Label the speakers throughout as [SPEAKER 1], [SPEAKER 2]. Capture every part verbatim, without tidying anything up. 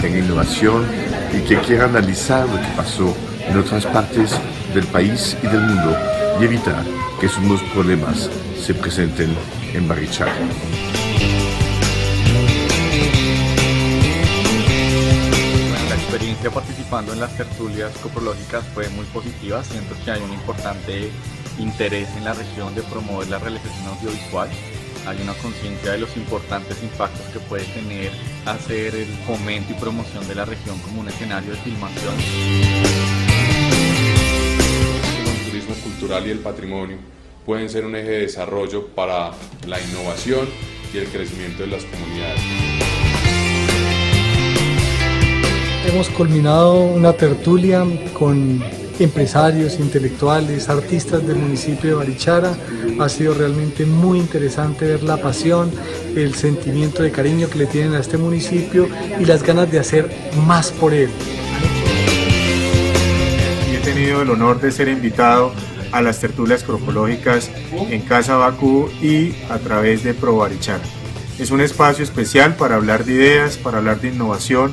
[SPEAKER 1] tenga innovación y que quiera analizar lo que pasó en otras partes del país y del mundo y evitar que esos mismos problemas se presenten en Barichara.
[SPEAKER 2] La experiencia participando en las tertulias coprológicas fue muy positiva. Siento que hay un importante interés en la región de promover la realización audiovisual. Hay una conciencia de los importantes impactos que puede tener hacer el fomento y promoción de la región como un escenario de filmación.
[SPEAKER 3] El turismo cultural y el patrimonio pueden ser un eje de desarrollo para la innovación y el crecimiento de las comunidades.
[SPEAKER 4] Hemos culminado una tertulia con empresarios, intelectuales, artistas del municipio de Barichara. Ha sido realmente muy interesante ver la pasión, el sentimiento de cariño que le tienen a este municipio y las ganas de hacer más por él.
[SPEAKER 5] He tenido el honor de ser invitado a las tertulias coprológicas en Casa Bakú y a través de Pro Barichara. Es un espacio especial para hablar de ideas, para hablar de innovación.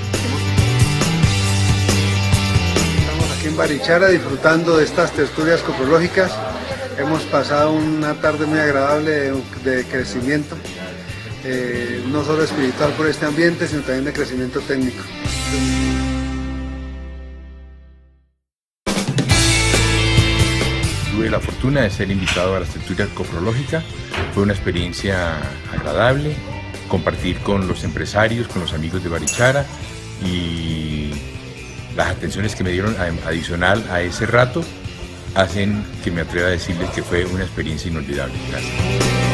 [SPEAKER 6] En Barichara disfrutando de estas tertulias coprológicas. Hemos pasado una tarde muy agradable de, de crecimiento, eh, no solo espiritual por este ambiente, sino también de crecimiento técnico.
[SPEAKER 7] Tuve la fortuna de ser invitado a las tertulias coprológicas. Fue una experiencia agradable, compartir con los empresarios, con los amigos de Barichara y las atenciones que me dieron adicional a ese rato hacen que me atreva a decirles que fue una experiencia inolvidable. Gracias.